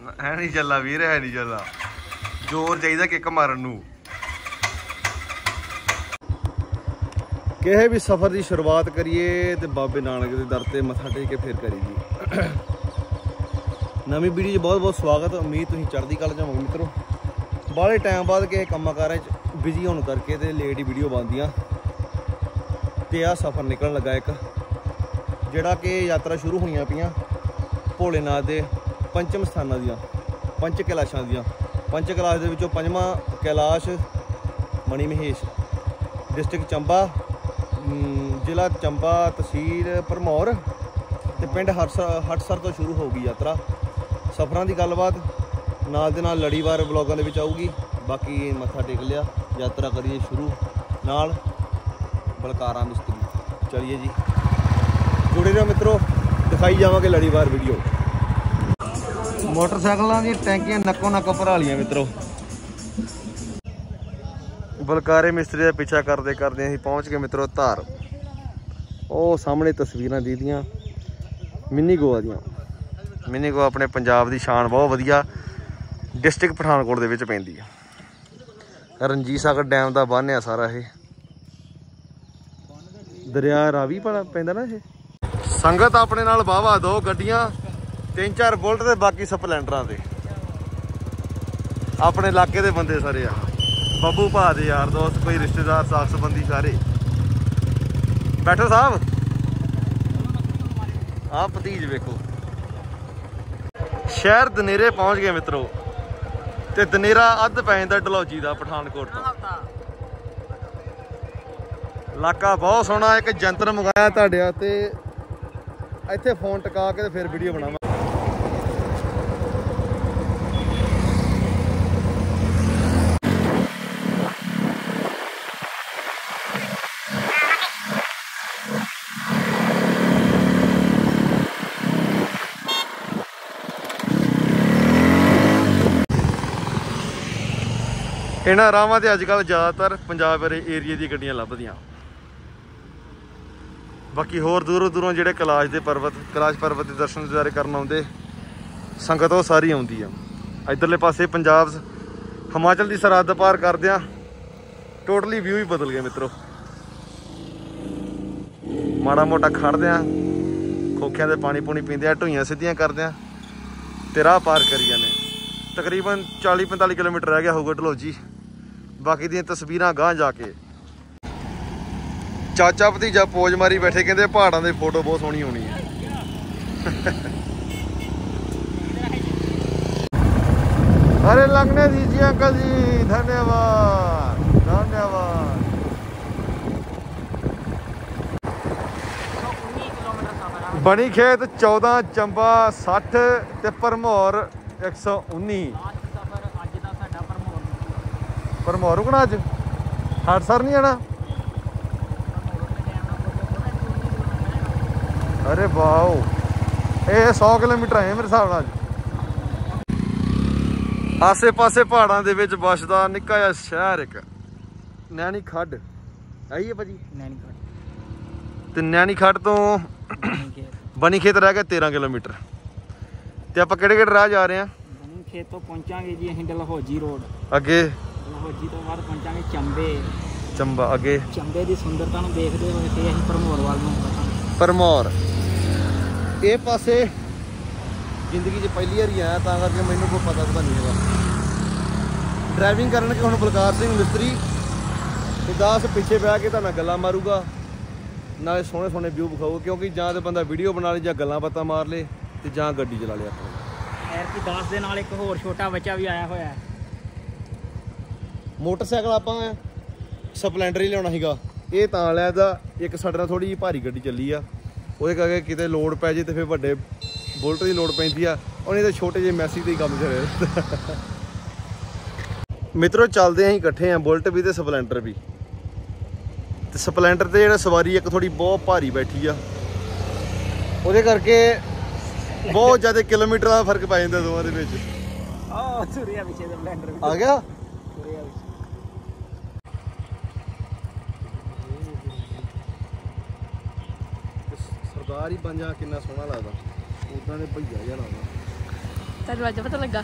है नहीं चला वीर, है नहीं चला। जोर चाहिए किक मारन नूं। किसी भी सफ़र की शुरुआत करिए तो बाबे नानक के दर से मत्था टेक के फिर करी जी। नवी वीडियो बहुत बहुत स्वागत। उम्मीद तुम चढ़ती कल जाओगे मित्रों। बाले टाइम बाद किसी कामां कारां बिजी होने करके तो लेट ही वीडियो बनदियां ते आ सफ़र निकलण लगा एक जिहड़ा कि यात्रा शुरू होईयां पियां भोलेनाथ के पंचम स्थानां दियां, पंच कैलाशां दियां। पंच कैलाश दे विचों पंजवां कैलाश मणि महेश, डिस्ट्रिक्ट चंबा, जिला चंबा, तहसील भरमौर ते पिंड हटसर तो शुरू होगी यात्रा। सफ़रां की गलबात नाल दे नाल लड़ीवार ब्लॉगां दे विच आऊगी। बाकी मत्था टेक लिया, यात्रा करिए शुरू नाल बलकारा मिस्त्री। चलिए जी जुड़े रहो मित्रों, दिखाई जावांगे लड़ीवार वीडियो। मोटरसाइकिलों की टैंकियां नक्को नक्क भरा लियां मित्रों। बलकारे मिस्त्री का पीछा करते करते असीं पहुँच गए मित्रों धार। ਉਹ सामने तस्वीरां दीदियां मिनी गोवा दियां। मिनी गोवा अपने पंजाब की शान बहुत वधिया, डिस्ट्रिक्ट पठानकोट दे विच पैंदी है। रणजीत सागर डैम का बन है सारा ये, दरिया रावी पैंदा ना ये। संगत अपने नाल वाहवा 2 गड्डियां, 3-4 बुलट ते बाकी स्पलैंडरां ते अपने इलाके के बंदे सारे आ। बब्बू भा दे यार दोस्त, कोई रिश्तेदार, साख संबंधी सारे। बैठो साहब, हाँ भतीज वेखो। शहर दनेरे पहुँच गए मित्रों ते दनेरा अद्ध पै जांदा डलहौजी का पठानकोट तो। इलाका बहुत सोहना। एक जंतर मंगाया तुहाडे ते इत्थे फोन टका के फिर वीडियो बनावां। इन्हां राहां ते अजकल ज़्यादातर पंजाब एरिए दी गड्डियां लभदियां। बाकी होर दूरों दूरों जिहड़े कैलाश पर्वत के दर्शन दिदारे करन आउंदे संगत वो सारी आउंदी आ। इधरले पासे पंजाब हिमाचल की सरहद पार करदियां टोटली व्यू ही बदल गया मित्रों। माड़ा मोटा खड़दे खोखियां दे पानी पूनी पींदे, ढोइयां सीधियां करदे ते राह पार करी जाने। तकरीबन 40-45 किलोमीटर रह गया होगा डलहौजी। बाकी दी तस्वीरां गांह जाके। चाचा भतीजा पोज मारी बैठे, कहते पहाड़ों की फोटो बहुत सोहनी होनी है। अरे लगने दीजिए अंकल जी, धन्यवाद धन्यवाद। बनी खेत 14, चंबा 60 ते भरमौर 119। भरमौर रुकना अज, हटसर नहीं आना। अरे वाओ, ये 100 किलोमीटर है मेरे हिसाब नाल। आसे पासे पहाड़ों के विच बसदा निक्का जिहा शहर एक नैनी खड्ड आई है भाजी। ते नैनी खड्ड तो बनी खेत रह गया 13 किलोमीटर। ते आपां किहड़े राह जा रहे हैं? बनी खेत तो पहुंचांगे जी असीं डलहौजी रोड, अगे डलहौजी तो बाद पहुंचांगे चंबे, चंबा अगे चंबे की सुंदरता नूं देखदे होए ते असीं भरमौर वाल नूं वधांगे। भरमौर ये पासे जिंदगी पहली बार आया तां करके मैनूं कोई पता नहीं है। ड्राइविंग करन के हुण बलकार सिंह मिस्त्री ते दास पीछे बह के तुहाडे नाल गल्लां मारूगा, नाले सोहणे सोहणे व्यू विखाऊगा। क्योंकि जां तो बंदा वीडियो बना ले, जां गल्लां बातां मार ले, ते जां गड्डी चला ले अपनी। ਐਰਕੀ 10 ਦੇ ਨਾਲ ਇੱਕ ਹੋਰ ਛੋਟਾ ਬੱਚਾ ਵੀ ਆਇਆ ਹੋਇਆ ਹੈ। मोटरसाइकिल ਆਪਾਂ ਸਪਲੈਂਡਰ ਹੀ ਲਿਆਉਣਾ ਸੀਗਾ, ਇਹ ਤਾਂ ਲਿਆ ਦਾ। ਇੱਕ ਸਾਡੇ ਨਾਲ ਥੋੜੀ ਜਿਹੀ ਭਾਰੀ ਗੱਡੀ ਚੱਲੀ ਆ, ਉਹਦੇ ਕਰਕੇ ਕਿਤੇ ਲੋਡ ਪੈ ਜੇ ਤੇ ਫਿਰ ਵੱਡੇ ਬੁਲਟ ਦੀ ਲੋਡ ਪੈਂਦੀ ਆ। ਉਹਨੇ ਤਾਂ ਛੋਟੇ ਜਿਹੇ ਮੈਸੀ ਤੇ ਹੀ ਕੰਮ ਕਰਿਆ। ਮਿੱਤਰੋ ਚੱਲਦੇ ਅਸੀਂ ਇਕੱਠੇ ਆ, ਬੁਲਟ ਵੀ ਤੇ ਸਪਲੈਂਡਰ ਵੀ। ਤੇ ਸਪਲੈਂਡਰ ਤੇ ਜਿਹੜਾ ਸਵਾਰੀ ਇੱਕ ਥੋੜੀ ਬਹੁਤ ਭਾਰੀ ਬੈਠੀ ਆ, ਉਹਦੇ ਕਰਕੇ ਬਹੁਤ ਜ਼ਿਆਦਾ ਕਿਲੋਮੀਟਰ ਦਾ ਫਰਕ ਪੈ ਜਾਂਦਾ ਦੋਵਾਂ ਦੇ ਵਿੱਚ। ਆਹ ਤੁਰਿਆ ਪਿੱਛੇ ਸਪਲੈਂਡਰ ਆ ਗਿਆ। ਤੁਰਿਆ ਪਿੱਛੇ ਸਰਦਾਰ ਹੀ ਬਣ ਜਾ, ਕਿੰਨਾ ਸੋਹਣਾ ਲੱਗਦਾ। ਉਦਾਂ ਦੇ ਭਈਆ ਜਿਹਾ ਲੱਗਦਾ। ਤੁਹਾਨੂੰ ਅੱਜ ਪਤਾ ਲੱਗਾ।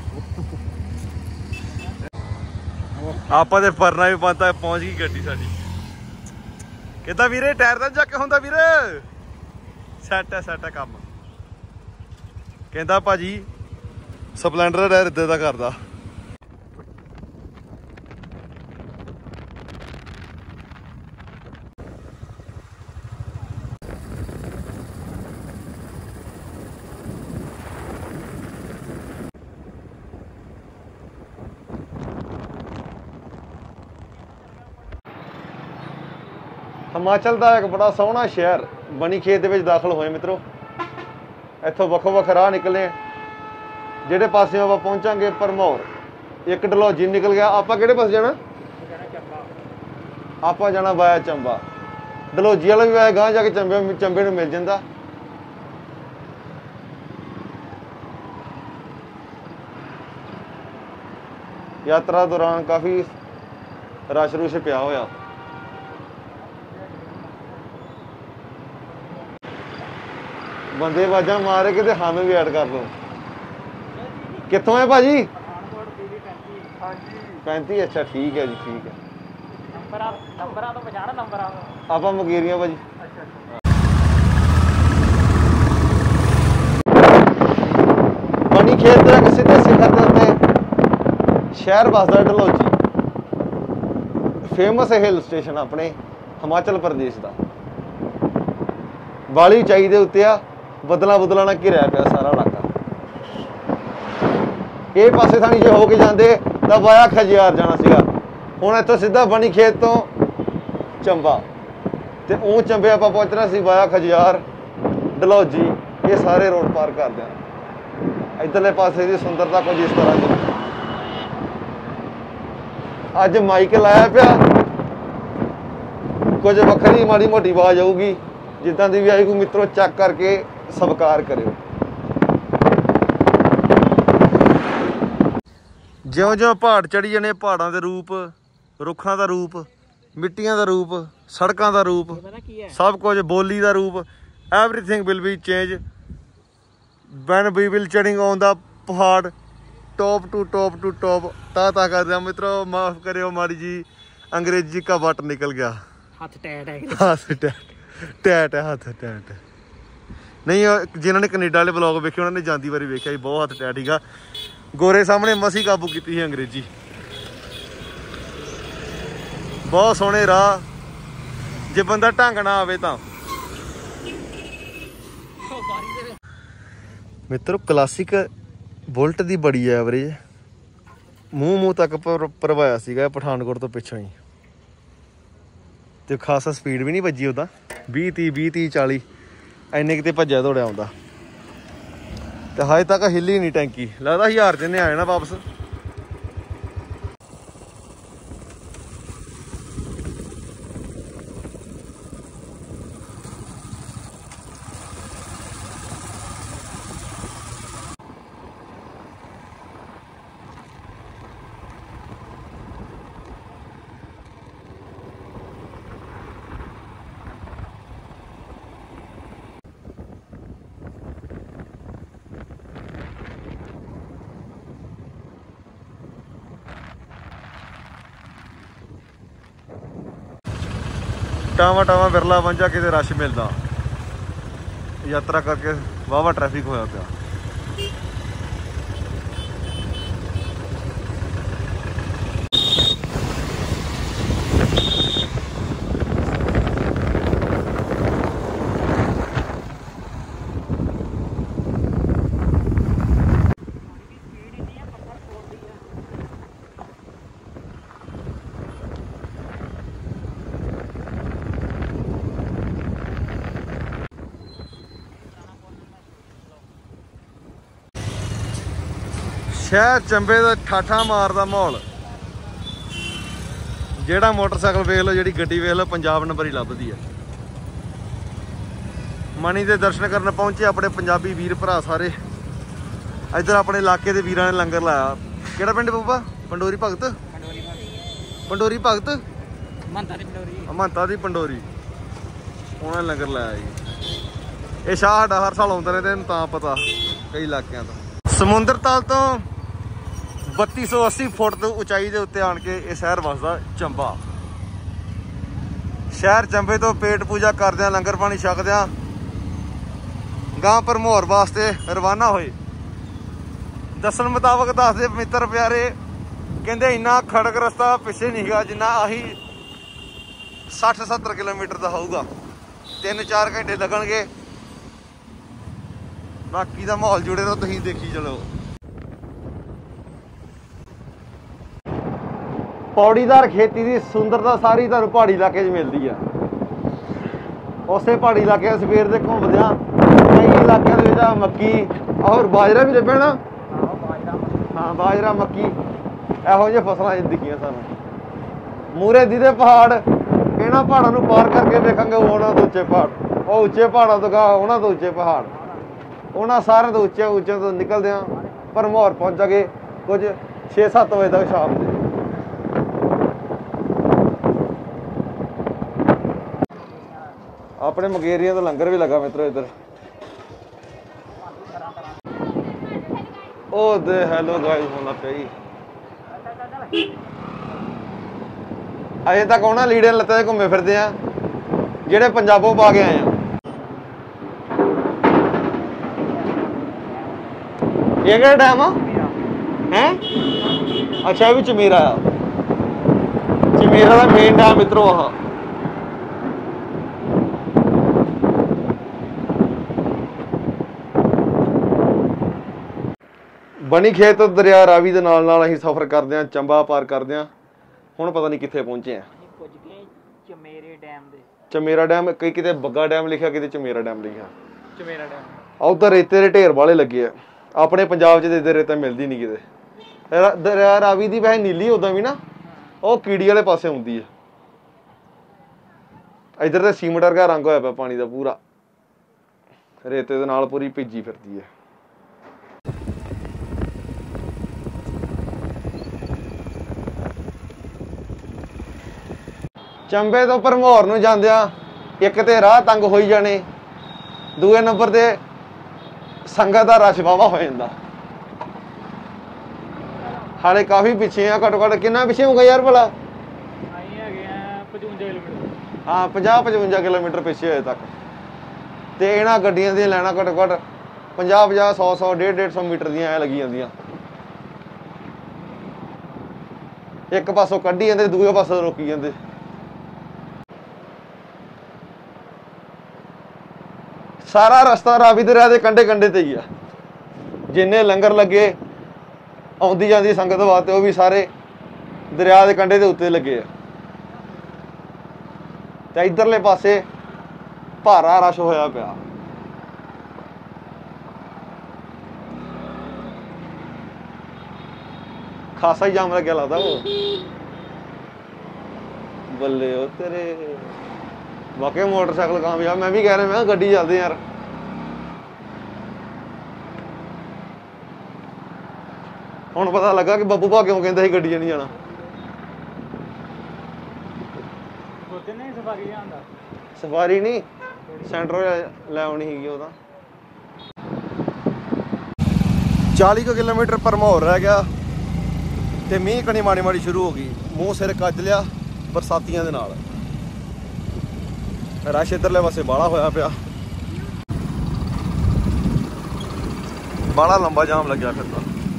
ਆਪਾਂ ਤੇ ਪਰਨਾ ਵੀ ਪਾਤਾ, ਪਹੁੰਚ ਗਈ ਗੱਡੀ ਸਾਡੀ। ਕਿੱਦਾਂ ਵੀਰੇ ਟਾਇਰ ਦਾ ਚੱਕ ਹੁੰਦਾ ਵੀਰੇ? ਸੈੱਟ ਹੈ ਕੰਮ। ਕਹਿੰਦਾ ਭਾਜੀ ਸਪਲੈਂਡਰ ਦਾ ਟਾਇਰ ਇੱਦਾਂ ਦਾ ਕਰਦਾ। ਹਿਮਾਚਲ ਦਾ ਇੱਕ ਬੜਾ ਸੋਹਣਾ ਸ਼ਹਿਰ ਬਣੀ ਖੇਤ ਦੇ ਵਿੱਚ ਦਾਖਲ ਹੋਏ ਮਿੱਤਰੋ। ਇੱਥੋਂ ਵੱਖੋ ਵੱਖ ਰਾਹ ਨਿਕਲੇ। ਜਿਹੜੇ ਪਾਸੇ ਆਪਾਂ ਪਹੁੰਚਾਂਗੇ ਭਰਮੌਰ, ਇੱਕ ਡਲਹੌਜੀ ਨਿਕਲ ਗਿਆ। ਆਪਾਂ ਕਿਹੜੇ ਪਾਸੇ ਜਾਣਾ? ਆਪਾਂ ਜਾਣਾ ਵਾਇਆ ਚੰਬਾ। ਡਲਹੌਜੀ ਵਾਲਾ ਵੀ ਵਾਇਆ ਗਾਂ ਜਾ ਕੇ ਚੰਬੇ ਨੂੰ ਮਿਲ ਜਾਂਦਾ। ਯਾਤਰਾ ਦੌਰਾਨ ਕਾਫੀ ਰਸ਼ ਰੁਸ਼ ਪਿਆ ਹੋਇਆ। ਬੰਦੇ ਆਵਾਜ਼ਾਂ ਮਾਰ ਕੇ ਤੇ ਸਾਨੂੰ ਵੀ ਐਡ ਕਰ ਲਓ। ਕਿੱਥੋਂ ਹੈ ਭਾਜੀ? 35। ਅੱਛਾ ਠੀਕ ਹੈ ਜੀ, ਠੀਕ ਹੈ। ਨੰਬਰਾਂ ਤੋਂ ਪਛਾਣ ਨੰਬਰਾਂ ਤੋਂ। ਆਪਾਂ ਮੁਕੇਰੀਆਂ ਭਾਜੀ। ਬਣੀ ਖੇਤ ਦੇ ਇੱਕ ਸਿੱਧੇ ਸਿਖਰ ਦੇ ਉੱਤੇ ਸ਼ਹਿਰ ਵਸਦਾ ਡਲਹੌਜੀ। ਫੇਮਸ ਹਿਲ ਸਟੇਸ਼ਨ ਆਪਣੇ ਹਿਮਾਚਲ ਪ੍ਰਦੇਸ਼ ਦਾ। ਵਾਲੀ ਉਚਾਈ ਦੇ ਉੱਤੇ ਆ। ਬਦਲਾਂ ਨਾਲ ਘਿਰਿਆ ਪਿਆ ਸਾਰਾ ਇਲਾਕਾ। ਇਹ ਪਾਸੇ ਥਾਣੀ ਜੇ ਹੋ ਕੇ ਜਾਂਦੇ ਤਾਂ ਵਾਇਆ ਖਜਿਆਰ ਜਾਣਾ ਸੀਗਾ। ਹੁਣ ਇੱਥੋਂ ਸਿੱਧਾ ਬਣੀ ਖੇਤ ਤੋਂ ਚੰਬਾ ਤੇ ਉਹ ਚੰਬੇ ਆਪਾਂ ਪਹੁੰਚਣਾ ਸੀ ਵਾਇਆ ਖਜਿਆਰ, ਡਲਹੌਜੀ। ਇਹ ਸਾਰੇ ਰੋਡ ਪਾਰ ਕਰਦੇ ਆ। ਇੱਧਰਲੇ ਪਾਸੇ ਦੀ ਸੁੰਦਰਤਾ ਕੁਝ ਇਸ ਤਰ੍ਹਾਂ ਦੀ। ਅੱਜ ਮਾਈਕ ਲਾਇਆ ਪਿਆ, ਕੁਝ ਵੱਖਰੀ ਮਾੜੀ ਮੋਟੀ ਆਵਾਜ਼ ਆਊਗੀ। ਜਿੱਦਾਂ ਦੀ ਵੀ ਆਈ ਕੋਈ ਮਿੱਤਰੋ ਚੱਕ ਕਰਕੇ ਸਵੀਕਾਰ ਕਰਿਓ। ਜਿਉਂ-ਜਿਉਂ ਪਹਾੜ ਚੜੀ ਜਾਣੇ, ਪਹਾੜਾਂ ਦੇ ਰੂਪ, ਰੁੱਖਾਂ ਦਾ ਰੂਪ, ਮਿੱਟੀਆਂ ਦਾ ਰੂਪ, ਸੜਕਾਂ ਦਾ ਰੂਪ, ਸਭ ਕੁਝ, ਬੋਲੀ ਦਾ ਰੂਪ, everything will be change when we will ਚੜਿੰਗ ਔਨ ਦਾ ਪਹਾੜ ਟੌਪ ਟੂ ਟੌਪ। ਤਾਂ ਕਰਦੇ ਮਿੱਤਰੋ, ਮਾਫ ਕਰਿਓ ਮਾੜੀ ਜੀ ਅੰਗਰੇਜ਼ੀ ਕਾ ਵੱਟ ਨਿਕਲ ਗਿਆ। ਹੱਥ ਟੈਟ ਹੈ। ਟੈਟ ਹੈ, ਹੱਥ ਟੈਟ। ਨਹੀਂ, ਜਿਨ੍ਹਾਂ ਨੇ ਕੈਨੇਡਾ ਵਾਲੇ ਬਲੌਗ ਵੇਖੇ ਉਹਨਾਂ ਨੇ ਜਾਂਦੀ ਵਾਰੀ ਵੇਖਿਆ ਸੀ, ਬਹੁਤ ਹੱਥ ਟੈਟ ਸੀਗਾ। ਗੋਰੇ ਸਾਹਮਣੇ ਮਸੀਂ ਕਾਬੂ ਕੀਤੀ ਸੀ ਅੰਗਰੇਜ਼ੀ। ਬਹੁਤ ਸੋਹਣੇ ਰਾਹ, ਜੇ ਬੰਦਾ ਢੰਗ ਨਾ ਆਵੇ ਤਾਂ। ਮਿੱਤਰੋ ਕਲਾਸਿਕ ਬੁਲਟ ਦੀ ਬੜੀ ਐਵਰੇਜ, ਮੂੰਹ ਤੱਕ ਭਰਵਾਇਆ ਸੀਗਾ ਪਠਾਨਕੋਟ ਤੋਂ ਪਿੱਛੋਂ ਹੀ। ਤੇ ਖਾਸਾ ਸਪੀਡ ਵੀ ਨਹੀਂ ਵੱਜੀ ਉਹਦਾ, 20-30 40 ਇੰਨੇ ਕਿਤੇ ਭੱਜਿਆ ਦੌੜਿਆ ਆਉਂਦਾ। ਤੇ ਹਜੇ ਤੱਕ ਹਿੱਲੀ ਨਹੀਂ ਟੈਂਕੀ। ਲੱਗਦਾ 1000 ਜਿੰਨੇ ਆ ਜਾਣਾ ਵਾਪਸ। ਟਾਵਾਂ ਬਿਰਲਾ ਵਾਂਝਾ ਕਿਤੇ ਰਸ਼ ਮਿਲਦਾ। ਯਾਤਰਾ ਕਰਕੇ ਵਾਹਵਾ ਟ੍ਰੈਫਿਕ ਹੋਇਆ ਪਿਆ। ਸ਼ਹਿਰ ਚੰਬੇ ਦਾ ਠਾਠਾ ਮਾਰਦਾ ਮਾਹੌਲ। ਜਿਹੜਾ ਮੋਟਰਸਾਈਕਲ ਵੇਖ ਲਓ, ਜਿਹੜੀ ਗੱਡੀ ਵੇਖ ਲਓ, ਪੰਜਾਬ ਨੰਬਰ ਹੀ ਲੱਭਦੀ ਹੈ। ਮਣੀ ਦੇ ਦਰਸ਼ਨ ਕਰਨ ਪਹੁੰਚੇ ਆਪਣੇ ਪੰਜਾਬੀ ਵੀਰ ਭਰਾ ਸਾਰੇ। ਇੱਧਰ ਆਪਣੇ ਇਲਾਕੇ ਦੇ ਵੀਰਾਂ ਨੇ ਲੰਗਰ ਲਾਇਆ। ਕਿਹੜਾ ਪਿੰਡ ਬਾਬਾ? ਪੰਡੋਰੀ ਭਗਤ। ਪੰਡੋਰੀ ਭਗਤ ਮਹੰਤਾ ਦੀ ਪੰਡੋਰੀ, ਉਹਨਾਂ ਨੇ ਲੰਗਰ ਲਾਇਆ ਜੀ। ਇਹ ਸ਼ਾਹ ਸਾਡਾ ਹਰ ਸਾਲ ਆਉਂਦੇ ਨੇ ਤੇ ਤਾਂ ਪਤਾ ਕਈ ਇਲਾਕਿਆਂ ਦਾ। ਸਮੁੰਦਰ ਤਲ ਤੋਂ 3280 ਫੁੱਟ ਤੋਂ ਉਚਾਈ ਦੇ ਉੱਤੇ ਆਣ ਕੇ ਇਹ ਸ਼ਹਿਰ ਵਸਦਾ ਚੰਬਾ। ਸ਼ਹਿਰ ਚੰਬੇ ਤੋਂ ਪੇਟ ਪੂਜਾ ਕਰਦਿਆਂ ਲੰਗਰ ਪਾਣੀ ਛਕਦਿਆਂ ਗਾਂ ਭਰਮੌਰ ਵਾਸਤੇ ਰਵਾਨਾ ਹੋਏ। ਦੱਸਣ ਮੁਤਾਬਕ ਦੱਸਦੇ ਮਿੱਤਰ ਪਿਆਰੇ, ਕਹਿੰਦੇ ਇੰਨਾ ਖੜਕ ਰਸਤਾ ਪਿੱਛੇ ਨਹੀਂ ਹੈਗਾ ਜਿੰਨਾ ਆਹੀ 60-70 ਕਿਲੋਮੀਟਰ ਦਾ ਹੋਊਗਾ। 3-4 ਘੰਟੇ ਲੱਗਣਗੇ। ਬਾਕੀ ਦਾ ਮਾਹੌਲ ਜੁੜੇ ਰਹੋ, ਤੁਸੀਂ ਦੇਖੀ ਚਲੋ। ਪੌੜੀਦਾਰ ਖੇਤੀ ਦੀ ਸੁੰਦਰਤਾ ਸਾਰੀ ਤੁਹਾਨੂੰ ਪਹਾੜੀ ਇਲਾਕੇ 'ਚ ਮਿਲਦੀ ਆ। ਉਸੇ ਪਹਾੜੀ ਇਲਾਕੇ ਸਵੇਰ ਦੇ ਘੁੰਮਦਿਆਂ ਕਈ ਇਲਾਕਿਆਂ ਦੇ ਵਿੱਚ ਮੱਕੀ ਔਰ ਬਾਜਰਾ ਵੀ ਲੱਭਿਆ ਨਾ। ਹਾਂ, ਬਾਜਰਾ ਮੱਕੀ ਇਹੋ ਜਿਹੀਆਂ ਫਸਲਾਂ ਦਿਖੀਆਂ ਸਾਨੂੰ। ਮੂਰੇ ਦੀ ਦੇ ਪਹਾੜ, ਇਹਨਾਂ ਪਹਾੜਾਂ ਨੂੰ ਪਾਰ ਕਰਕੇ ਵੇਖਾਂਗੇ ਉਹਨਾਂ ਤੋਂ ਉੱਚੇ ਪਹਾੜ, ਉਹ ਉੱਚੇ ਪਹਾੜਾਂ ਤੋਂ ਗਾ ਉਹਨਾਂ ਤੋਂ ਉੱਚੇ ਪਹਾੜ, ਉਹਨਾਂ ਸਾਰਿਆਂ ਤੋਂ ਉੱਚੇ ਤੋਂ ਨਿਕਲਦੇ ਆ ਭਰਮੌਰ ਪਹੁੰਚਾਂਗੇ ਕੁਝ 6-7 ਵਜੇ ਤੱਕ ਸ਼ਾਮ ਦੇ। ਆਪਣੇ ਮਗੇਰੀਆਂ ਦਾ ਲੰਗਰ ਵੀ ਲੱਗਾ ਮਿੱਤਰੋ ਇੱਧਰ। ਉਹ ਦੇ ਹੈਲੋ ਗਾਇਸ ਹੋਣਾ ਪਈ। ਅਜੇ ਤੱਕ ਉਹਨਾਂ ਲੀੜੇ ਲੱਤਾਂ 'ਤੇ ਘੁੰਮੇ ਫਿਰਦੇ ਆ ਜਿਹੜੇ ਪੰਜਾਬੋਂ ਪਾ ਕੇ ਆਏ ਆ। ਇਹ ਕਿਹੜਾ ਡੈਮ ਆ ਹੈ? ਅੱਛਾ, ਇਹ ਵੀ ਚਮੇਰਾ ਆ। ਚਮੇਰਾ ਦਾ ਮੇਨ ਡੈਮ ਮਿੱਤਰੋ ਆਹ। ਬਣੀ ਖੇਤ ਦਰਿਆ ਰਾਵੀ ਦੇ ਨਾਲ ਨਾਲ ਅਸੀਂ ਸਫ਼ਰ ਕਰਦੇ ਹਾਂ, ਚੰਬਾ ਪਾਰ ਕਰਦੇ ਹਾਂ। ਹੁਣ ਪਤਾ ਨਹੀਂ ਕਿੱਥੇ ਪਹੁੰਚੇ ਆ। ਚਮੇਰੇ ਡੈਮ ਦੇ। ਚਮੇਰਾ ਡੈਮ, ਕਈ ਕਿਤੇ ਬੱਗਾ ਡੈਮ ਲਿਖਿਆ, ਕਿਤੇ ਚਮੇਰਾ ਡੈਮ ਲਿਖਿਆ। ਚਮੇਰਾ ਡੈਮ। ਉਧਰ ਰੇਤੇ ਦੇ ਢੇਰ ਵਾਲੇ ਲੱਗੇ ਆ। ਆਪਣੇ ਪੰਜਾਬ 'ਚ ਤੇ ਰੇਤਾ ਮਿਲਦੀ ਨਹੀਂ ਕਿਤੇ। ਦਰਿਆ ਰਾਵੀ ਦੀ ਵੈਸੇ ਨੀਲੀ ਉਦਾਂ ਵੀ ਨਾ, ਉਹ ਕੀੜੀ ਵਾਲੇ ਪਾਸੇ ਆਉਂਦੀ ਆ। ਇੱਧਰ ਤੇ ਸੀਮਟ ਵਰਗਾ ਰੰਗ ਹੋਇਆ ਪਿਆ ਪਾਣੀ ਦਾ ਪੂਰਾ, ਰੇਤੇ ਦੇ ਨਾਲ ਪੂਰੀ ਭਿੱਜੀ ਫਿਰਦੀ ਹੈ। ਚੰਬੇ ਤੋਂ ਭਰਮੌਰ ਨੂੰ ਜਾਂਦਿਆਂ ਇੱਕ ਤੇ ਰਾਹ ਤੰਗ ਹੋਈ ਜਾਣੇ, ਦੂਏ ਨੰਬਰ ਤੇ ਸੰਗਤ ਦਾ ਰਸ਼ ਵਾਹਵਾ ਹੋ ਜਾਂਦਾ। ਹਾਲੇ ਕਾਫੀ ਪਿੱਛੇ ਆ, ਘੱਟੋ ਘੱਟ ਕਿੰਨਾ ਪਿੱਛੇ ਹੋਊਗਾ ਯਾਰ ਭਲਾ? ਹਾਂ, 50-55 ਕਿਲੋਮੀਟਰ ਪਿੱਛੇ ਹੋਏ ਤੱਕ। ਤੇ ਇਹਨਾਂ ਗੱਡੀਆਂ ਦੀਆਂ ਲਾਈਨਾਂ ਘੱਟੋ ਘੱਟ 50-50, 100-100, 150-150 ਮੀਟਰ ਦੀਆਂ ਐ ਲੱਗੀ ਜਾਂਦੀਆਂ। ਇੱਕ ਪਾਸੋਂ ਕੱਢੀ ਜਾਂਦੇ, ਦੂਏ ਪਾਸੋਂ ਰੋਕੀ ਜਾਂਦੇ। ਸਾਰਾ ਰਸਤਾ ਰਾਵੀ ਦਰਿਆ ਦੇ ਕੰਢੇ ਕੰਢੇ ਤੇ ਹੀ ਆ। ਜਿੰਨੇ ਲੰਗਰ ਲੱਗੇ ਆਉਂਦੀ ਜਾਂਦੀ ਸੰਗਤ ਵਾਸਤੇ, ਉਹ ਵੀ ਸਾਰੇ ਦਰਿਆ ਦੇ ਕੰਢੇ ਦੇ ਉੱਤੇ ਲੱਗੇ ਆ। ਤੇ ਇਧਰਲੇ ਪਾਸੇ ਭਾਰਾ ਰਸ਼ ਹੋਇਆ ਪਿਆ। ਖਾਸਾ ਹੀ ਜਾਮ ਲੱਗਿਆ ਲੱਗਦਾ। ਉਹ ਬੱਲੇ ਉਹ ਤੇਰੇ, ਵਾਕਈ ਮੋਟਰਸਾਈਕਲ ਕਾਮਯਾਬ। ਮੈਂ ਵੀ ਕਹਿ ਰਿਹਾ, ਮੈਂ ਗੱਡੀ ਚੱਲਦੇ ਯਾਰ। ਹੁਣ ਪਤਾ ਲੱਗਾ ਕਿ ਬੱਬੂ ਭਾ ਕਿਉਂ ਕਹਿੰਦਾ ਸੀ ਗੱਡੀ 'ਚ ਨਹੀਂ ਜਾਣਾ। ਸਫਾਰੀ ਨਹੀਂ, ਸੈਂਟਰੋ ਲੈ ਆਉਣੀ ਸੀਗੀ ਉਹ ਤਾਂ। 40 ਕਿਲੋਮੀਟਰ ਭਰਮੌਰ ਰਹਿ ਗਿਆ ਤੇ ਮੀਂਹ ਕਣੀ ਮਾੜੀ ਮਾੜੀ ਸ਼ੁਰੂ ਹੋ ਗਈ। ਮੂੰਹ ਸਿਰ ਕੱਜ ਲਿਆ ਬਰਸਾਤੀਆਂ ਦੇ ਨਾਲ। ਰਸ਼ ਇੱਧਰਲੇ ਪਾਸੇ ਬਾਹਲਾ ਹੋਇਆ ਪਿਆ, ਬਾਹਲਾ ਲੰਬਾ ਜਾਮ ਲੱਗਿਆ ਫਿਰਦਾ।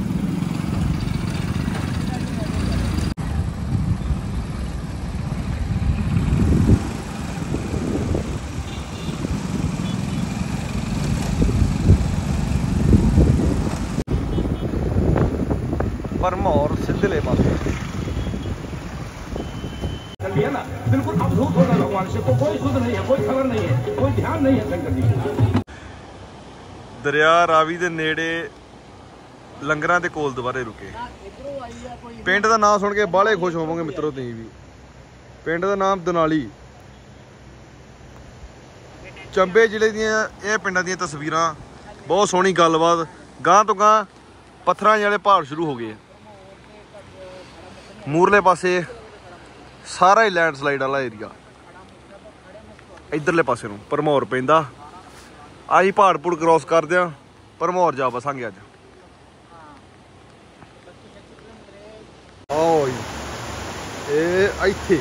भरमौर सिद्धले पासे बिल्कुल अवधूत होगा भगवान से। कोई सुध नहीं है, कोई खबर नहीं है, कोई ध्यान नहीं है शंकर जी। दरिया रावी ਦੇ ਨੇੜੇ ਲੰਗਰਾਂ ਦੇ ਕੋਲ ਦੁਬਾਰੇ ਰੁਕੇ। ਪਿੰਡ ਦਾ ਨਾਮ ਸੁਣ ਕੇ ਬਾਹਲੇ ਖੁਸ਼ ਹੋਵੋਗੇ ਮਿੱਤਰੋ ਤੁਸੀਂ ਵੀ। ਪਿੰਡ ਦਾ ਨਾਮ ਦਨਾਲੀ। ਚੰਬੇ ਜ਼ਿਲ੍ਹੇ ਦੀਆਂ ਇਹ ਪਿੰਡਾਂ ਦੀਆਂ ਤਸਵੀਰਾਂ। ਬਹੁਤ ਸੋਹਣੀ ਗੱਲਬਾਤ। ਗਾਂ ਤੋਂ ਗਾਂ ਪੱਥਰਾਂ ਵਾਲੇ ਪਹਾੜ ਸ਼ੁਰੂ ਹੋ ਗਏ। ਮੂਰਲੇ ਪਾਸੇ ਸਾਰਾ ਹੀ ਲੈਂਡਸਲਾਈਡ ਵਾਲਾ ਏਰੀਆ। ਇਧਰਲੇ ਪਾਸੇ ਨੂੰ ਭਰਮੌਰ ਪੈਂਦਾ। ਆਹੀ ਪਹਾੜ ਪੂੜ ਕ੍ਰੋਸ ਕਰਦੇ ਆ, ਭਰਮੌਰ ਜਾ ਬਸਾਂਗੇ ਅੱਜ। ਓਏ ਇਹ ਇੱਥੇ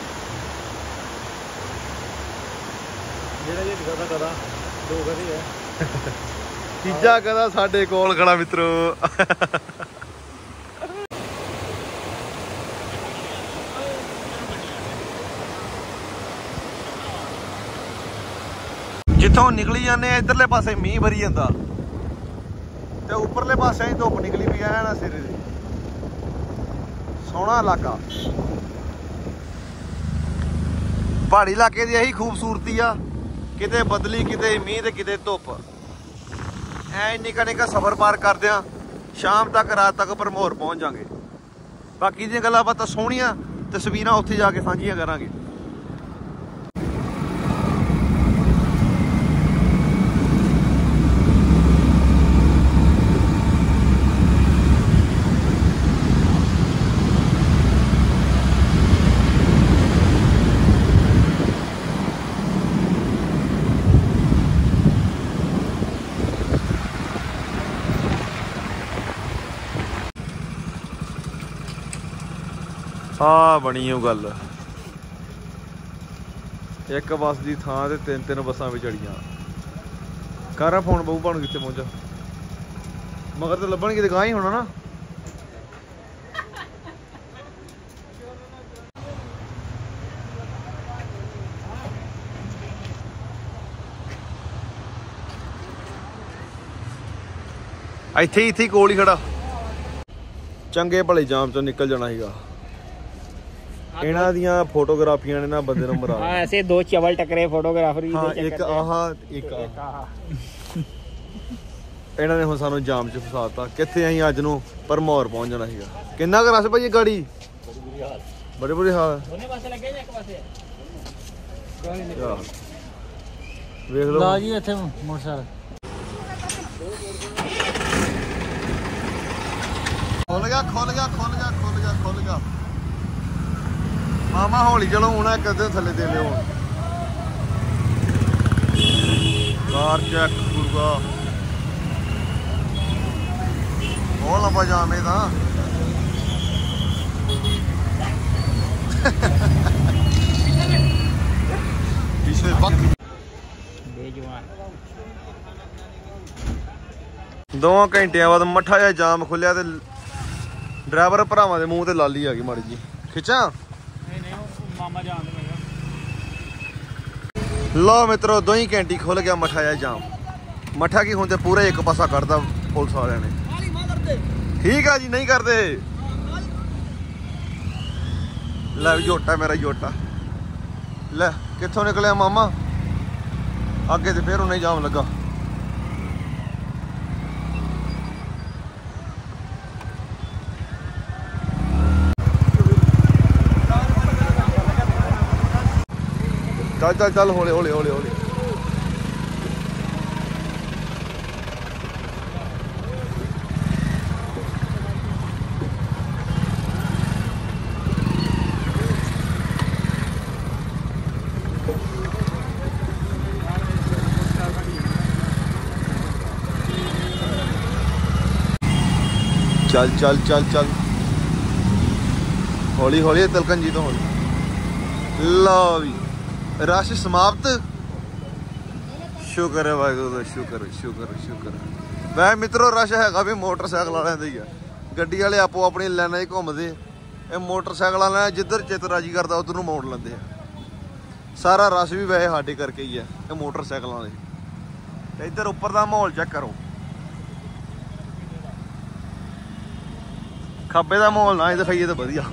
ਜਿਹੜਾ ਇਹ ਗਦਾ ਗਦਾ ਦੋ ਗਦੇ ਹੈ ਤੀਜਾ ਗਦਾ ਸਾਡੇ ਕੋਲ ਖੜਾ ਮਿੱਤਰੋ। ਜਿੱਥੋਂ ਨਿਕਲੀ ਜਾਂਦੇ ਆ ਇਧਰਲੇ ਪਾਸੇ ਮੀਂਹ ਭਰੀ ਜਾਂਦਾ ਤੇ ਉੱਪਰਲੇ ਪਾਸੇ ਹੀ ਧੁੱਪ ਨਿਕਲੀ ਪਈ ਐ ਨਾ ਸਿਰੇ ਦੀ। ਸੋਹਣਾ ਇਲਾਕਾ, ਪਹਾੜੀ ਇਲਾਕੇ ਦੀ ਇਹੀ ਖੂਬਸੂਰਤੀ ਆ, ਕਿਤੇ ਬਦਲੀ ਕਿਤੇ ਮੀਂਹ ਤੇ ਕਿਤੇ ਧੁੱਪ। ਐ ਨਿੱਕਾ ਨਿੱਕਾ ਸਫ਼ਰ ਪਾਰ ਕਰਦੇ ਆ, ਸ਼ਾਮ ਤੱਕ ਰਾਤ ਤੱਕ ਭਰਮੌਰ ਪਹੁੰਚ ਜਾਾਂਗੇ। ਬਾਕੀ ਦੀਆਂ ਗੱਲਾਂ ਬਾਤਾਂ ਸੋਹਣੀਆਂ ਤਸਵੀਰਾਂ ਉੱਥੇ ਜਾ ਕੇ ਸਾਂਝੀਆਂ ਕਰਾਂਗੇ। ਆ ਬਣੀ ਉਹ ਗੱਲ, ਇੱਕ ਬੱਸ ਦੀ ਥਾਂ ਤੇ ਤਿੰਨ ਤਿੰਨ ਬੱਸਾਂ ਵੀ ਚੜੀਆਂ। ਕਰ ਫੋਨ ਬਹੂ ਭਾਣੂ ਕਿੱਥੇ ਪਹੁੰਚਾ, ਮਗਰ ਤੇ ਲੱਭਣ ਕਿਤੇ ਗਾਂ ਹੀ ਹੋਣਾ ਨਾ। ਇੱਥੇ ਇੱਥੇ ਕੋਲ ਹੀ ਖੜਾ, ਚੰਗੇ ਭਲੇ ਜਾਮ ਚੋਂ ਨਿਕਲ ਜਾਣਾ ਸੀਗਾ। ਇਹਨਾਂ ਦੀਆਂ ਫੋਟੋਗ੍ਰਾਫੀਆਂ ਨੇ ਨਾ ਬੰਦੇ ਨੂੰ ਮਰਾ। ਹਾਂ ਐਸੇ ਦੋ ਚਵਲ ਟਕਰੇ ਫੋਟੋਗ੍ਰਾਫਰ ਵੀ। ਹਾਂ ਇੱਕ ਆਹ ਇੱਕ ਆਹ। ਇਹਨਾਂ ਨੇ ਹੁਣ ਸਾਨੂੰ ਜਾਮ 'ਚ ਫਸਾਤਾ। ਕਿੱਥੇ ਅਸੀਂ ਅੱਜ ਨੂੰ ਭਰਮੌਰ ਪਹੁੰਚ ਜਾਣਾ ਸੀਗਾ। ਕਿੰਨਾ ਕੁ ਰਸ਼ ਭਾਈ ਗਾੜੀ, ਬੜੇ ਬੁਰੇ ਹਾਲ। ਦੋਨੇ ਪਾਸੇ ਲੱਗੇ ਜਾਂ ਇੱਕ ਪਾਸੇ ਵੇਖ ਲਓ ਲਾ ਜੀ ਇੱਥੇ ਮੋਟਰਸਾਈਕਲ ਖੁੱਲ ਗਿਆ ਖੁੱਲ ਗਿਆ ਖੁੱਲ ਗਿਆ ਖੁੱਲ ਗਿਆ ਖੁੱਲ ਗਿਆ। ਮਾਮਾ ਹੌਲੀ ਚਲੋ ਹੁਣ ਇੱਕ ਅੱਧੇ ਥੱਲੇ ਦੇ ਲਿਓ। ਕਾਰ ਚੈੱਕ ਗੁਰੂਆ, ਬਹੁਤ ਲੰਬਾ ਜਾਮ ਇਹ ਤਾਂ। ਪਿਛਲੇ ਬੱਕ ਬੇਜਵਾਨ 2 ਘੰਟਿਆਂ ਬਾਅਦ ਮੱਠਾ ਜਿਹਾ ਜਾਮ ਖੁੱਲਿਆ ਤੇ ਡਰਾਈਵਰ ਭਰਾਵਾਂ ਦੇ ਮੂੰਹ ਤੇ ਲਾਲੀ ਆ ਗਈ ਮਾੜੀ ਜੀ। ਖਿੱਚਾਂ ਮਾਮਾ ਜਾਣ ਦੇ। ਲਓ ਮਿੱਤਰੋ 2 ਹੀ ਘੰਟੇ ਖੁੱਲ ਗਿਆ ਮੱਠਾ ਜਿਹਾ ਜਾਮ। ਮੱਠਾ ਕੀ ਹੁੰਦੇ ਪੂਰੇ ਇੱਕ ਪਾਸਾ ਕੱਢਦਾ ਪੁਲਿਸ ਵਾਲਿਆਂ ਨੇ। ਠੀਕ ਆ ਜੀ, ਨਹੀਂ ਕਰਦੇ। ਲੈ ਜੋਟਾ ਮੇਰਾ ਜੋਟਾ, ਲੈ ਕਿੱਥੋਂ ਨਿਕਲਿਆ ਮਾਮਾ। ਅੱਗੇ ਤੇ ਫੇਰ ਉਹਨੇ ਜਾਮ ਲੱਗਾ। ਚੱਲ ਚੱਲ ਚੱਲ ਹੌਲੇ ਹੌਲੇ ਹੌਲੇ ਹੌਲੇ। ਚੱਲ ਚੱਲ ਚੱਲ ਚੱਲ ਹੌਲੀ ਹੌਲੀ ਤਿਲਕਣ ਜੀ ਤੋਂ ਹੌਲੀ। ਲਓ ਵੀ ਰਸ਼ ਸਮਾਪਤ। ਸ਼ੁਕਰ ਹੈ ਵਾਹਿਗੁਰੂ ਦਾ, ਸ਼ੁਕਰ ਸ਼ੁਕਰ ਸ਼ੁਕਰ। ਵੈਸੇ ਮਿੱਤਰੋ ਰਸ਼ ਹੈਗਾ ਵੀ ਮੋਟਰਸਾਈਕਲ ਵਾਲਿਆਂ ਦਾ ਹੀ ਆ। ਗੱਡੀ ਵਾਲੇ ਆਪੋ ਆਪਣੀ ਲਾਈਨਾਂ 'ਚ ਘੁੰਮਦੇ, ਇਹ ਮੋਟਰਸਾਈਕਲ ਵਾਲਿਆਂ ਜਿੱਧਰ ਚਿੱਤ ਰਾਜੀ ਕਰਦਾ ਉਧਰ ਨੂੰ ਮੋੜ ਲੈਂਦੇ ਆ। ਸਾਰਾ ਰਸ਼ ਵੀ ਵੈਸੇ ਸਾਡੇ ਕਰਕੇ ਹੀ ਆ, ਇਹ ਮੋਟਰਸਾਈਕਲਾਂ ਵਾਲੇ। ਤੇ ਇੱਧਰ ਉੱਪਰ ਦਾ ਮਾਹੌਲ ਚੈੱਕ ਕਰੋ। ਖੱਬੇ ਦਾ ਮਾਹੌਲ ਨਾ ਹੀ ਦਿਖਾਈਏ ਤਾਂ ਵਧੀਆ।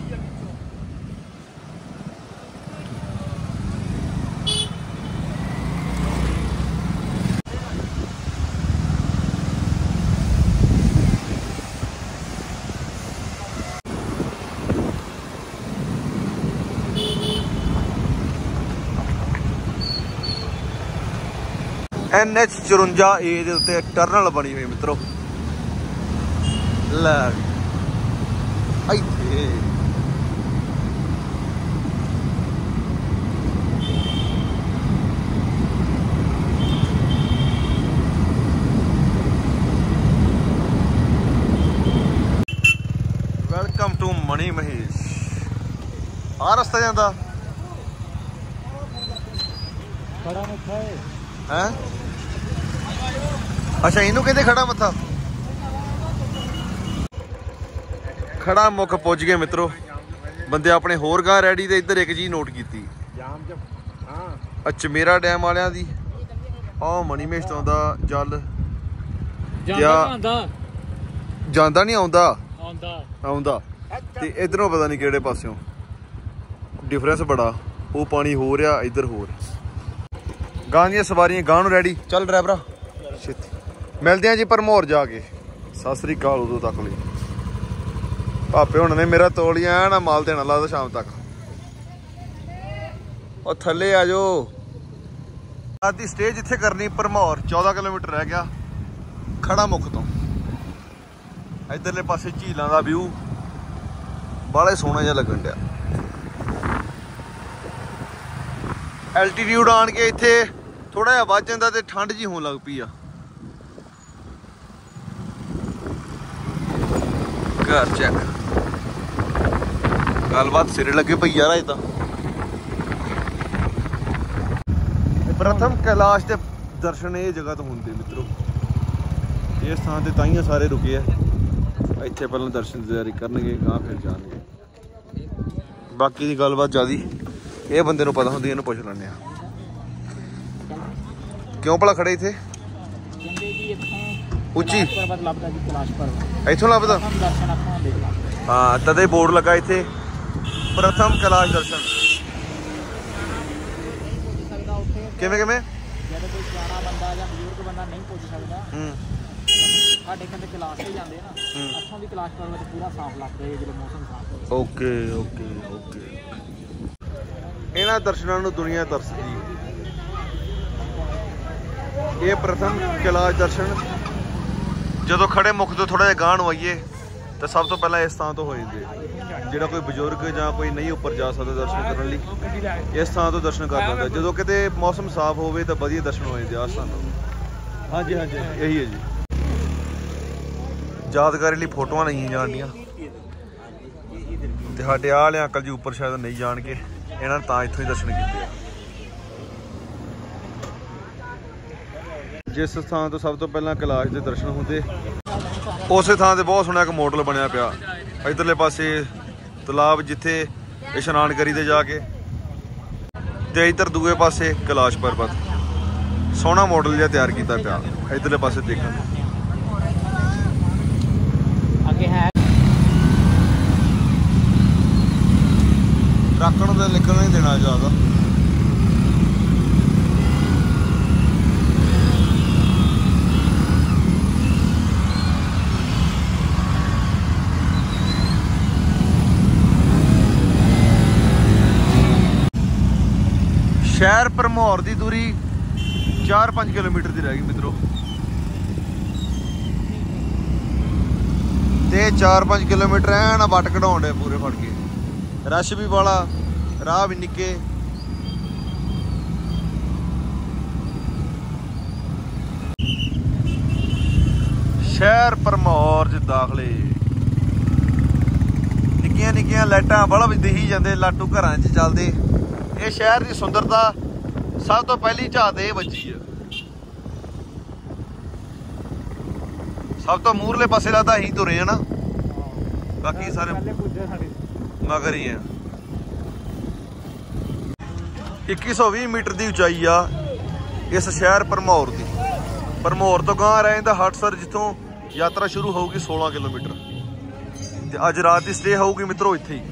NH 54A ਦੇ ਉੱਤੇ ਟਰਨਲ ਬਣੀ ਹੋਈ ਮਿੱਤਰੋ। ਲੈ ਇੱਥੇ ਵੈਲਕਮ ਟੂ ਮਣੀ ਮਹੇਸ਼। ਆ ਰਸਤਾ ਜਾਂਦਾ ਖੜਾ ਮੱਥਾ ਹੈ। ਅੱਛਾ ਇਹਨੂੰ ਕਹਿੰਦੇ ਖੜਾ ਮੱਥਾ। ਖੜਾ ਮੁੱਖ ਪੁੱਜ ਗਏ ਮਿੱਤਰੋ। ਬੰਦੇ ਆਪਣੇ ਹੋਰ ਗਾਂ ਰੈਡੀ ਤੇ ਇੱਧਰ ਇੱਕ ਚੀਜ਼ ਨੋਟ ਕੀਤੀ ਚਮੇਰਾ ਡੈਮ ਵਾਲਿਆਂ ਦੀ ਆਹ ਮਣੀ ਮਹਿਸਟ ਆਉਂਦਾ ਜਲ ਜਾਂਦਾ ਨਹੀਂ ਆਉਂਦਾ ਤੇ ਇਧਰੋਂ ਪਤਾ ਨਹੀਂ ਕਿਹੜੇ ਪਾਸਿਓਂ ਡਿਫਰੈਂਸ ਬੜਾ। ਉਹ ਪਾਣੀ ਹੋ ਰਿਹਾ ਇੱਧਰ ਹੋਰ। ਗਾਂ ਦੀਆਂ ਸਵਾਰੀਆਂ ਗਾਂ ਨੂੰ ਰੈਡੀ। ਚੱਲ ਡਰਾਈਵਰਾ ਛੇਤੀ ਮਿਲਦੇ ਆ ਜੀ ਭਰਮੌਰ ਜਾ ਕੇ। ਸਤਿ ਸ੍ਰੀ ਅਕਾਲ ਉਦੋਂ ਤੱਕ ਲਈ। ਭਾਪੇ ਹੁਣ ਨੇ ਮੇਰਾ ਤੋਲੀਆਂ ਨਾ ਮਾਲ ਦੇਣਾ ਲੱਗਦਾ ਸ਼ਾਮ ਤੱਕ। ਉਹ ਥੱਲੇ ਆ ਜਾਓ। ਅੱਜ ਦੀ ਸਟੇਜ ਇੱਥੇ ਕਰਨੀ ਭਰਮੌਰ। 14 ਕਿਲੋਮੀਟਰ ਰਹਿ ਗਿਆ ਖੜਾ ਮੁੱਖ ਤੋਂ। ਇੱਧਰਲੇ ਪਾਸੇ ਝੀਲਾਂ ਦਾ ਵਿਊ ਬਾਹਲਾ ਸੋਹਣਾ ਜਿਹਾ ਲੱਗਣ ਡਿਆ। ਐਲਟੀਟਿਊਡ ਆਣ ਕੇ ਇੱਥੇ ਥੋੜਾ ਜਿਹਾ ਵੱਧ ਜਾਂਦਾ ਤੇ ਠੰਡ ਜੀ ਹੋਣ ਲੱਗ ਪਈ ਆ। ਘਰ ਚੈੱਕ ਗੱਲਬਾਤ ਸਿਰੇ ਲੱਗੇ ਪਈ ਯਾਰ। ਇਹ ਤਾਂ ਪ੍ਰਥਮ ਕੈਲਾਸ਼ ਦੇ ਦਰਸ਼ਨ ਇਹ ਜਗ੍ਹਾ ਤੋਂ ਹੁੰਦੇ ਮਿੱਤਰੋ। ਇਸ ਥਾਂ ਤੇ ਤਾਈਆਂ ਸਾਰੇ ਰੁਕੇ ਆ। ਇੱਥੇ ਪਹਿਲਾਂ ਦਰਸ਼ਨ ਦੀ ਤਿਆਰੀ ਕਰਨਗੇ ਗਾਂ ਫਿਰ ਜਾਣਗੇ। ਬਾਕੀ ਦੀ ਗੱਲਬਾਤ ਜ਼ਿਆਦੀ ਇਹ ਬੰਦੇ ਨੂੰ ਪਤਾ ਹੁੰਦੀ, ਇਹਨੂੰ ਪੁੱਛ ਲੈਂਦੇ ਆ। ਕਿਉਂ ਭਲਾ ਖੜੇ ਇੱਥੇ? ਉੱਚੀ ਇੱਥੋਂ ਲੱਭਦਾ। ਹਾਂ ਤਦੇ ਬੋਰਡ ਲੱਗਾ ਇੱਥੇ ਪ੍ਰਥਮ ਕੈਲਾਸ਼ ਦਰਸ਼ਨ। ਕਿਵੇਂ ਕਿਵੇਂ ਕੋਈ ਸਿਆਣਾ ਬੰਦਾ ਜਾਂ ਬਜ਼ੁਰਗ ਬੰਦਾ ਨਹੀਂ ਪੁੱਜ ਸਕਦਾ। ਸਾਡੇ ਕਹਿੰਦੇ ਕੈਲਾਸ਼ ਤੇ ਜਾਂਦੇ ਨਾ, ਅੱਖਾਂ ਵੀ ਕੈਲਾਸ਼ ਪਰਬਤ ਪੂਰਾ ਸਾਫ਼ ਲੱਗਦਾ ਹੈ ਜਦੋਂ ਮੌਸਮ ਸਾਫ਼ ਹੋਵੇ। Okay okay okay. ਇਹਨਾਂ ਦਰਸ਼ਨਾਂ ਨੂੰ ਦੁਨੀਆ ਤਰਸਦੀ। ਇਹ ਪ੍ਰਥਮ ਕੈਲਾਸ਼ ਦਰਸ਼ਨ ਜਦੋਂ ਖੜੇ ਮੁੱਖ ਤੋਂ ਥੋੜਾ ਜਿਹਾ ਗਾਂਹ ਨੂੰ ਆਈਏ ਤਾਂ ਸਭ ਤੋਂ ਪਹਿਲਾਂ ਇਸ ਥਾਂ ਤੋਂ ਹੋ ਜਾਂਦੇ। ਜਿਹੜਾ ਕੋਈ ਬਜ਼ੁਰਗ ਜਾਂ ਕੋਈ ਨਹੀਂ ਉੱਪਰ ਜਾ ਸਕਦਾ ਦਰਸ਼ਨ ਕਰਨ ਲਈ ਇਸ ਥਾਂ ਤੋਂ ਦਰਸ਼ਨ ਕਰ ਲੈਂਦਾ। ਜਦੋਂ ਕਿਤੇ ਮੌਸਮ ਸਾਫ਼ ਹੋਵੇ ਤਾਂ ਵਧੀਆ ਦਰਸ਼ਨ ਹੋ ਜਾਂਦੇ ਆ ਇਸ ਥਾਂ ਤੋਂ। ਹਾਂਜੀ ਹਾਂਜੀ ਇਹੀ ਹੈ ਜੀ। ਯਾਦਗਾਰੀ ਲਈ ਫੋਟੋਆਂ ਨਹੀਂ ਜਾਣਦੀਆਂ ਤੇ ਸਾਡੇ ਆਹ ਵਾਲੇ ਅੰਕਲ ਜੀ ਉੱਪਰ ਸ਼ਾਇਦ ਨਹੀਂ ਜਾਣ ਕੇ, ਇਹਨਾਂ ਨੇ ਤਾਂ ਇੱਥੋਂ ਹੀ ਦਰਸ਼ਨ ਕੀਤੇ ਆ। ਜਿਸ ਥਾਂ ਤੋਂ ਸਭ ਤੋਂ ਪਹਿਲਾਂ ਕੈਲਾਸ਼ ਦੇ ਦਰਸ਼ਨ ਹੁੰਦੇ ਉਸੇ ਥਾਂ ਤੇ ਬਹੁਤ ਸੋਹਣਾ ਇੱਕ ਮੋਡਲ ਬਣਿਆ ਪਿਆ। ਇੱਧਰਲੇ ਪਾਸੇ ਤਲਾਬ ਜਿੱਥੇ ਇਸ਼ਨਾਨ ਕਰੀਦੇ ਜਾ ਕੇ ਤੇ ਇੱਧਰ ਦੂਏ ਪਾਸੇ ਕੈਲਾਸ਼ ਪਰਬਤ। ਸੋਹਣਾ ਮਾਡਲ ਜਿਹਾ ਤਿਆਰ ਕੀਤਾ ਪਿਆ ਇੱਧਰਲੇ ਪਾਸੇ ਦੇਖਣ ਨੂੰ। ਅੱਗੇ ਹੈ ਰੱਖਣ ਨੂੰ ਤਾਂ ਨਿਕਲ ਨਹੀਂ ਦੇਣਾ ਜ਼ਿਆਦਾ। ਸ਼ਹਿਰ ਭਰਮੌਰ ਦੀ ਦੂਰੀ 4-5 ਕਿਲੋਮੀਟਰ ਦੀ ਰਹਿ ਗਈ ਮਿੱਤਰੋ। ਤੇ 4-5 ਕਿਲੋਮੀਟਰ ਐਨ ਵੱਟ ਕਢਾਉਣ ਡੇ ਪੂਰੇ ਫੜ ਕੇ। ਰਸ਼ ਵੀ ਵਾਲਾ, ਰਾਹ ਵੀ ਨਿੱਕੇ। ਸ਼ਹਿਰ ਭਰਮੌਰ ਚ ਦਾਖਲੇ ਨਿੱਕੀਆਂ ਨਿੱਕੀਆਂ ਲਾਈਟਾਂ ਬਲਬ ਦਿਖੀ ਜਾਂਦੇ ਲਾਟੂ ਘਰਾਂ 'ਚ ਚੱਲਦੇ। ਇਹ ਸ਼ਹਿਰ ਦੀ ਸੁੰਦਰਤਾ ਸਭ ਤੋਂ ਪਹਿਲੀ ਝਾਤ ਇਹ ਵੱਜੀ ਆ। ਸਭ ਤੋਂ ਮੂਹਰਲੇ ਪਾਸੇ ਲੱਗਦਾ ਅਸੀਂ ਤੁਰੇ ਆ ਨਾ, ਬਾਕੀ ਸਾਰੇ ਮਗਰ ਹੀ ਆ। 2120 ਮੀਟਰ ਦੀ ਉਚਾਈ ਆ ਇਸ ਸ਼ਹਿਰ ਭਰਮੌਰ ਦੀ। ਭਰਮੌਰ ਤੋਂ ਗਾਂਹ ਰਹਿ ਜਾਂਦਾ ਹਟਸਰ, ਜਿੱਥੋਂ ਯਾਤਰਾ ਸ਼ੁਰੂ ਹੋਊਗੀ 16 ਕਿਲੋਮੀਟਰ। ਤੇ ਅੱਜ ਰਾਤ ਦੀ ਸਟੇ ਹੋਊਗੀ ਮਿੱਤਰੋ ਇੱਥੇ ਹੀ।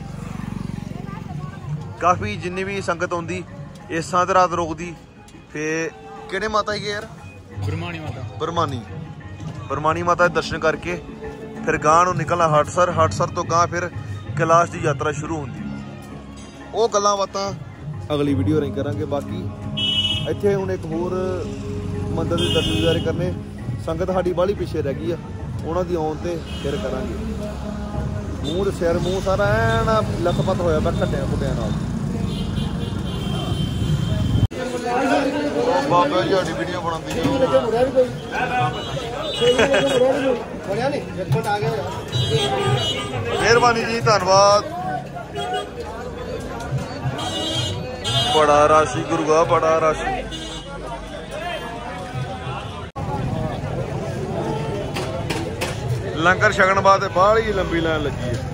ਕਾਫੀ ਜਿੰਨੀ ਵੀ ਸੰਗਤ ਆਉਂਦੀ ਇਸ ਥਾਂ ਤੇ ਰਾਤ ਰੁਕਦੀ। ਫੇਰ ਕਿਹੜੇ ਮਾਤਾ ਹੀ ਗਏ ਯਾਰ? ਬਰਮਾਨੀ ਮਾਤਾ। ਬਰਮਾਨੀ ਮਾਤਾ ਦੇ ਦਰਸ਼ਨ ਕਰਕੇ ਫਿਰ ਗਾਂਹ ਨੂੰ ਨਿਕਲਣਾ ਹਟਸਰ। ਹਟਸਰ ਤੋਂ ਗਾਂਹ ਫਿਰ ਕੈਲਾਸ਼ ਦੀ ਯਾਤਰਾ ਸ਼ੁਰੂ ਹੁੰਦੀ। ਉਹ ਗੱਲਾਂ ਬਾਤਾਂ ਅਗਲੀ ਵੀਡੀਓ ਰਾਹੀਂ ਕਰਾਂਗੇ। ਬਾਕੀ ਇੱਥੇ ਹੁਣ ਇੱਕ ਹੋਰ ਮੰਦਰ ਦੇ ਦਰਸ਼ਨ ਦਿਦਾਰੇ ਕਰਨੇ। ਸੰਗਤ ਸਾਡੀ ਬਾਹਲੀ ਪਿੱਛੇ ਰਹਿ ਗਈ ਆ, ਉਹਨਾਂ ਦੀ ਆਉਣ ਤੇ ਫਿਰ ਕਰਾਂਗੇ। ਮੂੰਹ ਤੇ ਸਿਰ ਮੂੰਹ ਸਾਰਾ ਐਨ ਲੱਥਪੱਥ ਹੋਇਆ ਪਿਆ ਘੱਟਿਆਂ ਘੁੱਟਿਆਂ ਨਾਲ। ਬਾਬਾ ਜੀ ਸਾਡੀ ਵੀਡੀਓ ਬਣਾਉਂਦੀ ਮਿਹਰਬਾਨੀ ਜੀ, ਧੰਨਵਾਦ। बड़ा रश गुरुआ बड़ा रश। लंगर छकण वास्ते बाहली लंबी लाइन लगी है।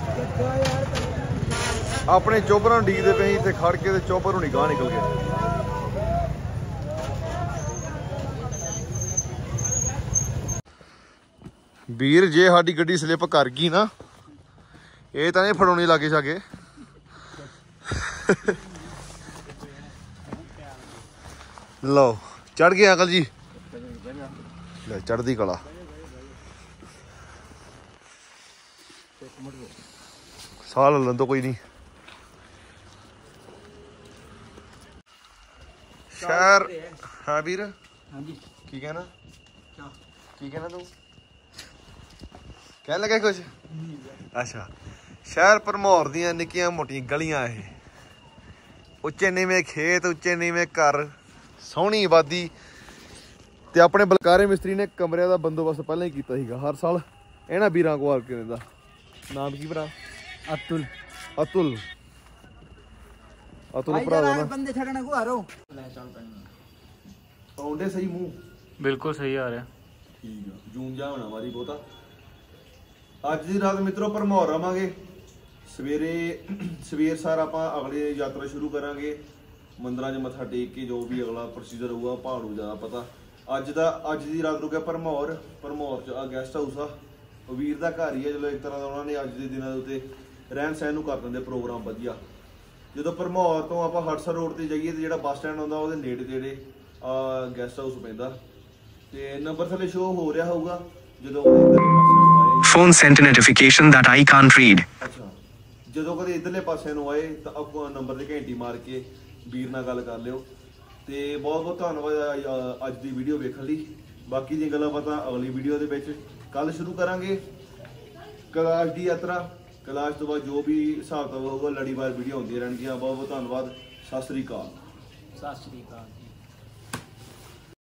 अपने चोबरां डीकदे पे ते खड़ के चोबर हुणी गांह निकल गए। वीर जे साडी गड्डी स्लिप कर गई ना ये तो नहीं फड़ाउणी लागे छागे। लो चढ़ गए अंकल जी, ले चढ़दी कला। साह लन तो कोई नहीं। शहर हाँ वीर की कहना की कहना तू कह लगे कुछ? अच्छा शहर भरमौर दियां निक्कियां मोटियां गलियां ये उच्चे नीवें खेत उच्चे नीवें घर सोहनी आबादी ते अपने बलकारे मिस्त्री ने कमरे का बंदोबस्त पहले ही किया सीगा। हर साल इन्हां वीरां को आके रहिंदा। नाम की भरा? अतुल। अतुल अतुल भरा दा ना बंदे छड़ने को आ रहो आउंदे सही मुंह बिल्कुल सही आ रहा। ठीक है जून जा होना वारी बहुता। अज की रात मित्रों भरमौर रवांगे। सवेर सार आप अगले यात्रा शुरू करांगे मंदिर च मत्था टेक के जो भी अगला प्रोसीजर होगा पहाड़ू ज़्यादा पता। अज की रात रुके भरमौर च गैसट हाउस आ वीर का घर ही है। चलो एक तरह का उन्होंने अज के दिनों के रहन सहन कर देंगे प्रोग्राम वधिया। जो भरमौर तो आप हड़सर रोड से जाइए तो जो बस स्टैंड आता वो नेड़े तेड़े गैसट हाउस पैंदा ते नंबर थले शो हो रहा होगा जो Phone sent a notification that I can't read. अच्छा जो कदे इधरले पासे आए तो नंबर से घंटी मार के वीर नाल गल कर लियो। ते बहुत बहुत धन्नवाद अज की वीडियो वेखण लई। बाकी दी गल्लां बातां अगली वीडियो दे विच कल शुरू करांगे कैलाश की यात्रा। कैलाश तो बाद जो भी हिसाब किताब होगा लड़ीवार वीडियो होंदी रहणगीਆਂ। बहुत बहुत धन्नवाद। सत श्री अकाल। सत श्री अकाल।